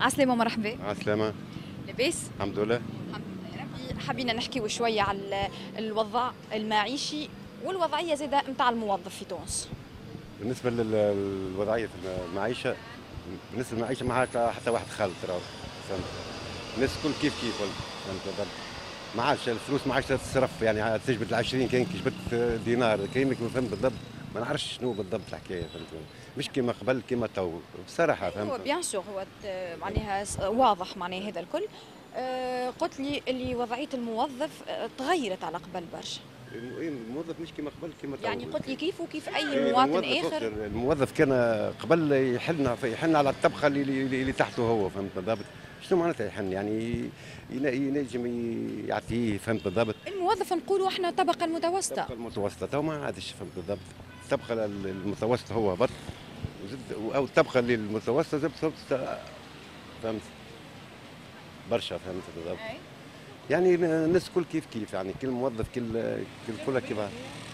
عسلامة مرحبا. عسلامة. لاباس؟ الحمد لله. الحمد لله يا ربي. حبينا نحكيو شوية على الوضع المعيشي والوضعية زادة نتاع الموظف في تونس. بالنسبة للوضعية في المعيشة، بالنسبة للمعيشة ما عاد حتى واحد خالد راهو. فهمت. الناس الكل كيف كيف ولا. فهمت بالضبط. ما عادش الفلوس ما عادش تتصرف، يعني تجبد ال20 كاين كي جبت دينار كاينك فهمت بالضبط. ما نعرفش شنو بالضبط الحكاية. فهمت. مش كيما قبل كيما تو بصراحة. هو فهمت. بيان سور هو معناها واضح معناها هذا الكل. قلت لي اللي وضعية الموظف تغيرت على قبل برشا. الموظف مش كيما قبل كيما تو. يعني قلت لي كيف وكيف أي مواطن آخر. الموظف كان قبل يحن على الطبقه اللي تحته هو. فهمت بالضبط. شنو معناتها يحن؟ يعني ينجم يعطيه. فهمت بالضبط. الموظف نقولوا احنا الطبقة المتوسطة. الطبقه المتوسطه تو ما عادش. فهمت بالضبط. الطبقه المتوسطه هو هبط، او الطبقه اللي المتوسطه زبط. فهمت برشا. فهمت بالضبط. يعني الناس كل كيف كيف، يعني كل موظف كلها كيف.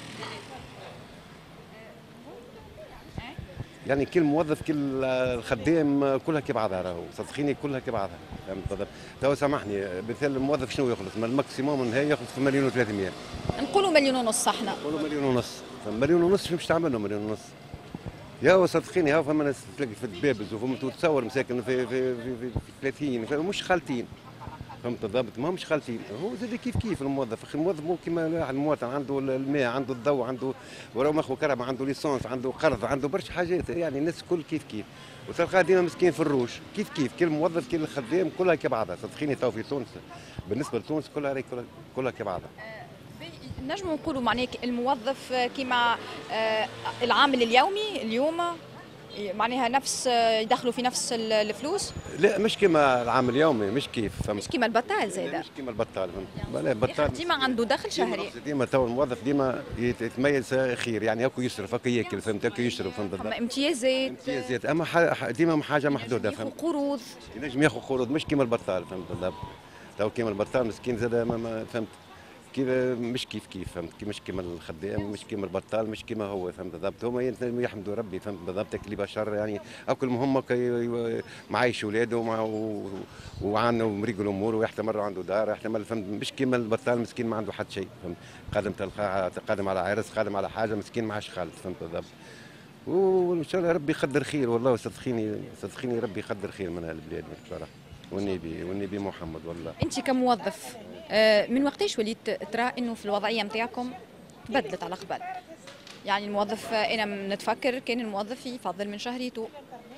يعني كل موظف كل الخدام كلها كي بعضها راهو. صدقيني كلها كي بعضها. فهمت بالضبط. تو سامحني، مثال الموظف شنو يخلص؟ من الماكسيموم النهائي ياخذ في مليون و300. نقولوا مليون ونص احنا. نقولوا مليون ونص. مليون ونص شنو باش تعمل له مليون ونص؟ يا صدقيني ها فما ناس تلاقي في الدبابز وفما تتصور مساكن في 30 مش خالتين. فهمت بالضبط. ما همش خالتين. هو زاد كيف كيف الموظف. اخي الموظف مو كيما المواطن، عنده الماء، عنده الضوء، عنده وراه مخو كهرباء، عنده ليسونس، عنده قرض، عنده برشا حاجات. يعني الناس الكل كيف كيف، وتلقاه ديما مسكين في الروش. كيف كيف كل موظف كل خدام كلها كبعضها. صدقيني تو في تونس، بالنسبه لتونس كلها كبعضها. نجم نقولوا معناها الموظف كيما العامل اليومي اليوم معناها نفس يدخلوا في نفس الفلوس. لا مش كيما العام اليومي، مش كيف. فهمت. مش كيما البطال زاده. مش كيما البطال. فهمت. لا البطال ديما عنده دخل شهري. ديما تو الموظف ديما يتميز خير، يعني هاكو يصرف، هاكو ياكل. فهمت. هاكو يشرب. فهمت. اما امتيازات. امتيازات اما ديما حاجه محدوده. فهمت. قروض. ينجم ياخذ قروض مش كيما البطال. فهمت بالضبط. تو كيما البطال مسكين زاد ما فهمت. كيف مش كيف كيف. فهمت. مش كيما الخدام، مش كيما البطال، مش كيما هو. فهمت بالضبط. هما يحمدوا ربي. فهمت بالضبط. اللي بشر يعني اكل مهم معايش اولاده وعنده مريق الامور، ويحتمل عنده دار يحتمل. فهمت. مش كيما البطال مسكين ما عنده حتى شيء. فهمت. قادم تلقاه قادم على عرس، قادم على حاجه، مسكين معاش خالد. فهمت بالضبط. وان شاء الله ربي يقدر خير. والله صدقيني صدقيني ربي يقدر خير من هالبلاد بصراحه. والنبي محمد. والله انت كموظف من وقتاش وليت ترى انه في الوضعيه نتاعكم تبدلت على قبل؟ يعني الموظف انا نتفكر كان الموظف يفضل من شهريته.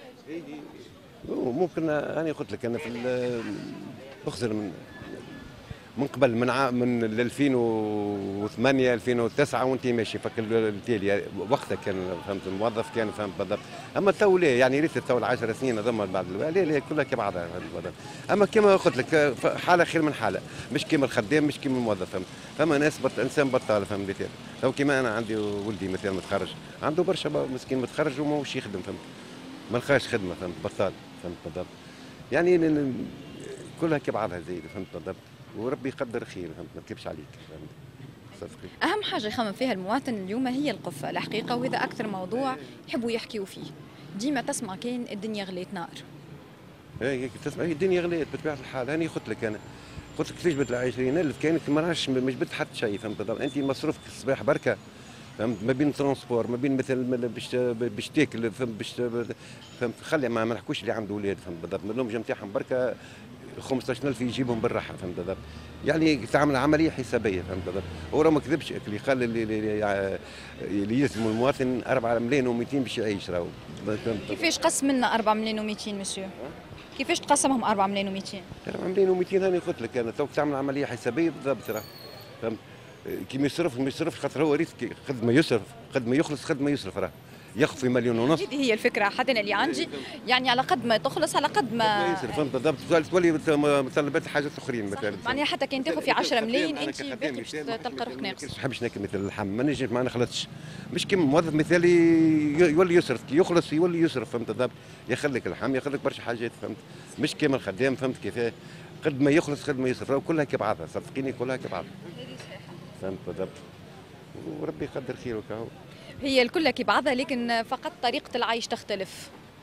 ممكن انا قلت لك انا في اخزر من قبل من 2008 2009 وانت ماشي فك التالي. وقتها كان فهمت الموظف كان فهمت بالضبط. اما تو لا، يعني ريت تو 10 سنين هذوما بعد لا كلها كبعضها. اما كما قلت لك حاله خير من حاله. مش كيما الخدام، مش كيما الموظف. فهمت. فما ناس انسان بطال. فهمت مثال تو كيما انا عندي ولدي مثال متخرج، عنده برشا مسكين متخرج وماهوش يخدم. فهمت. ما لقاش خدمه. فهمت. بطال. فهمت بالضبط. يعني كلها كبعضها زايد. فهمت بالضبط. وربي يقدر خير. فهمت. ما نكذبش عليك. فهمت. صدقني اهم حاجه يخمم فيها المواطن اليوم هي القفه الحقيقه، وهذا اكثر موضوع يحبوا يحكيوا فيه. ديما تسمع كان الدنيا غليت نار. اي تسمع الدنيا غليت بطبيعه الحال. هاني قلت لك انا، قلت لك كيفاش جبت 20,000 كانت ما راهش ما جبت حتى شيء. فهمت بالضبط. انت مصروفك الصباح بركه. فهمت. ما بين ترونسبور، ما بين مثل باش تاكل. فهمت. فهمت. خلي ما نحكوش اللي عنده اولاد. فهمت بالضبط. من لهم نتاعهم بركه 15,000 يجيبهم بالراحه. فهمت بالضبط. يعني تعمل عمليه حسابيه. فهمت بالضبط. هو ما كذبش اللي قال اللي يلزم المواطن 4 ملايين و200 باش يعيش راهو. كيفاش قسم لنا 4 ملايين و200 مسيو؟ كيفاش تقسمهم 4 ملايين و200؟ 4 ملايين و200 هاني قلت لك انا تو تعمل عمليه حسابيه بالضبط راه. فهمت. كي ما يصرفش خاطر هو ريت قد ما يصرف قد ما يخلص قد ما يصرف راه. ياخذ في مليون ونص. هذه هي الفكره حتى انا اللي عندي، يعني على قد ما تخلص على قد ما يصرف. فهمت بالضبط. تولي متطلبات حاجات اخرين مثلا. معناها حتى كان تاخذ في 10 ملايين انت باقي باش تلقى روحك ناقص. ما نحبش ناكل مثل اللحم. ما نجمش ما نخلطش. مش كيما موظف مثالي يولي يصرف كي يخلص يولي يصرف. فهمت بالضبط. يخليك اللحم يخليك برشا حاجات. فهمت. مش كيما الخدام. فهمت كيفاه قد ما يخلص قد ما يصرف. كلها كبعضها. صدقيني كلها كبعضها. فهمت بالضبط. وربي يقدر خير وكاهو. هي الكل كي بعضها، لكن فقط طريقة العيش تختلف.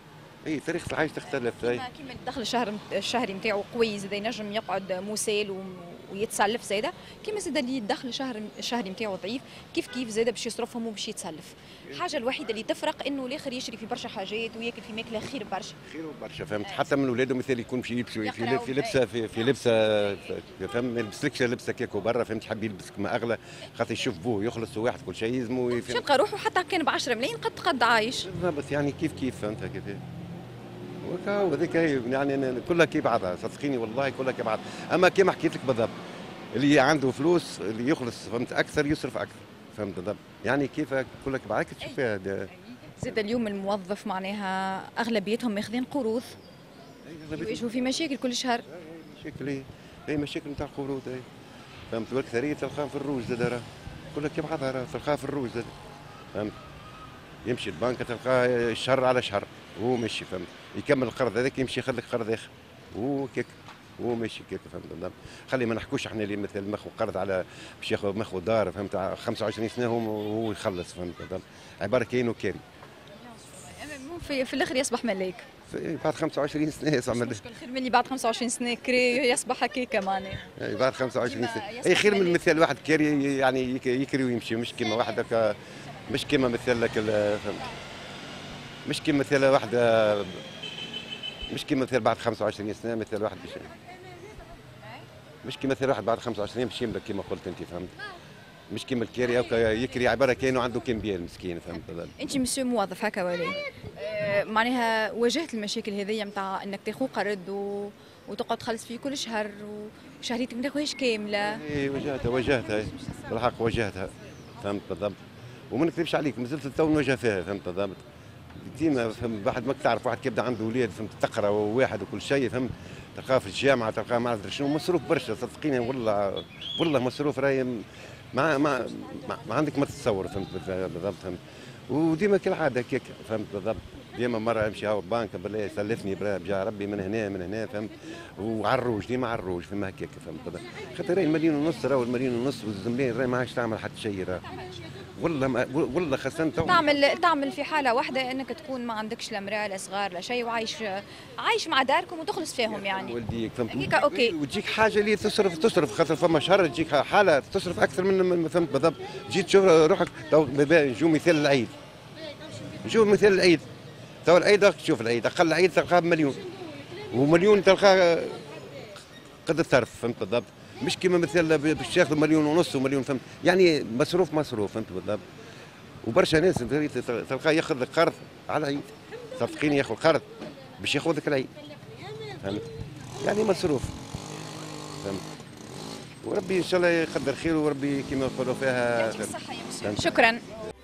اي طريقه العيش تختلف. كيما الدخل الشهري نتاعو قوي، زاد ينجم يقعد مسال ويتسلف زاده، كيما زاد اللي الدخل الشهري نتاعو ضعيف، كيف زاده باش يصرفهم وباش يتسلف. الحاجه الوحيده اللي تفرق انه الاخر يشري في برشا حاجات وياكل في ماكله خير برشا. خير برشا فهمت. حتى من ولادهم مثال يكون باش يلبسوا في لبسه في لبسه فهم، ما يلبسلكش لبسه كيكو برا فهمت، حاب يلبس كما اغلى خاطر يشوف بوه يخلص واحد كل شيء يلزمو باش يلقى روحه حتى كان ب 10 ملايين قد عايش. بالضبط يعني كيف فهمت كيف. وكا هذيك يعني كلها كي بعضها صدقيني والله كلها كي بعضها. اما كيما حكيت لك بالضبط اللي عنده فلوس اللي يخلص فهمت اكثر يصرف اكثر فهمت بالضبط. يعني كيف كلها كي بعضها تشوف فيها زاد اليوم الموظف معناها اغلبيتهم ماخذين قروض يواجهوا في مشاكل كل شهر. مشاكل هي مشاكل نتاع القروض هي فهمت. والأكثرية تلقاها في الروج زاد راه كلها كي بعضها راه تلقاها في الروج زاد فهمت. يمشي البنك تلقاه شهر على شهر وهو ماشي فهمت، يكمل القرض هذاك يمشي يخليك قرض اخر وكيك هو ماشي كيك فهمت. خلي ما نحكوش احنا اللي مثل ماخذ قرض على باش ياخذ ماخذ دار فهمت 25 سنه هو يخلص فهمت. عباره كاين وكاين في الاخر يصبح ملاك بعد 25 سنه يصبح ملاك. خير من اللي بعد 25 سنه كري يصبح هكاك معناها. بعد 25 سنه اي خير من مثال واحد كاري يعني يكري ويمشي، مش كيما واحد هكا، مش كيما مثل لك فهمت، مش كيما مثل واحد، مش كيما مثل بعد 25 سنه مثل واحد مش كيما مثل واحد بعد 25 باش يملك كيما قلت انت فهمت. مش كيما الكاري او يكري عباره كانه عنده كمبيال مسكين فهمت. انت مسيو موظف هكا ولا معناها واجهت المشاكل هذيا نتاع انك تاخذ قرض وتقعد تخلص فيه كل شهر وشهريتك ما تاخذهاش كامله؟ اي واجهتها بالحق واجهتها فهمت بالضبط. وما نكذبش عليك مازلت تو نواجه فيها فهمت بالضبط. ديما فهمت بعد ما تعرف واحد كيبدا عنده اولاد فهمت تقرا واحد وكل شيء فهمت، تلقاه في الجامعه تلقاه ما عرفت شنو مصروف برشا صدقيني والله مصروف راهي ما عندك ما تتصور فهمت بالضبط فهمت. وديما كالعاده كيك فهمت بالضبط. ديما مره يمشي هاو بانك بالله سلفني بجا ربي من هنا فهمت. وعروج ديما عروج فما هكاك فهمت بالضبط. خاطر راهي المليون ونص راهو المليون ونص والزملين راهي ما عادش تعمل حتى شيء راه والله خاصة تعمل في حاله واحده انك تكون ما عندكش لا مراه لا صغار لا شيء عايش مع داركم وتخلص فيهم يعني ولديك فهمت. اوكي وتجيك حاجه اللي تصرف خاطر فما شهر تجيك حاله تصرف اكثر من فهمت بالضبط. جيت تشوف روحك تو نجو مثال العيد، تو العيد تشوف العيد اقل عيد تلقاه بمليون ومليون تلقاه قد الصرف فهمت بالضبط. مش كيما مثل باش ياخذ مليون ونص ومليون فهمت يعني مصروف فهمت بالضبط. وبرشا ناس تلقاه ياخذ لك قرض على العيد صدقيني ياخذ قرض باش ياخذ لك العيد فهمت يعني مصروف فهمت. وربي ان شاء الله يقدر خير وربي كيما يقولوا فيها. شكرا.